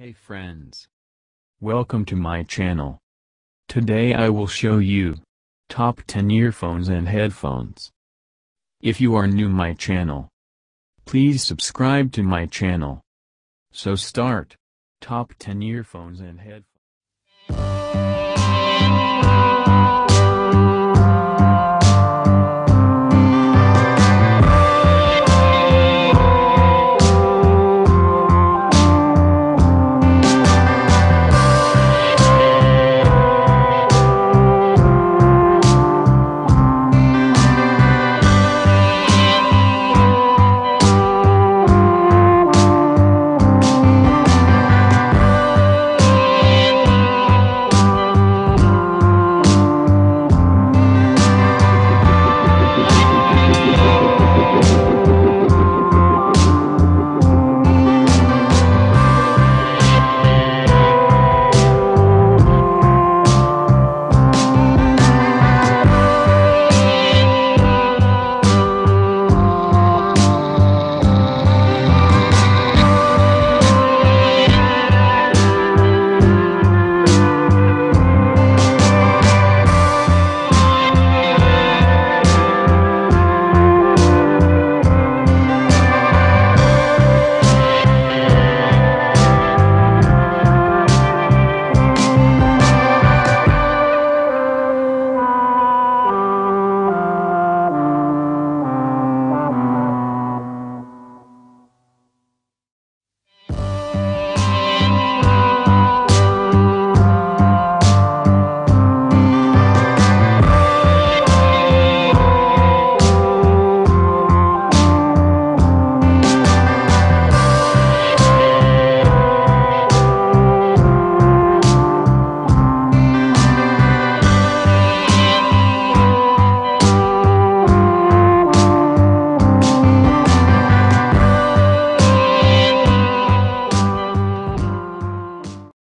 Hey friends. Welcome to my channel. Today I will show you top 10 earphones and headphones. If you are new my channel, please subscribe to my channel. So start. Top 10 earphones and headphones.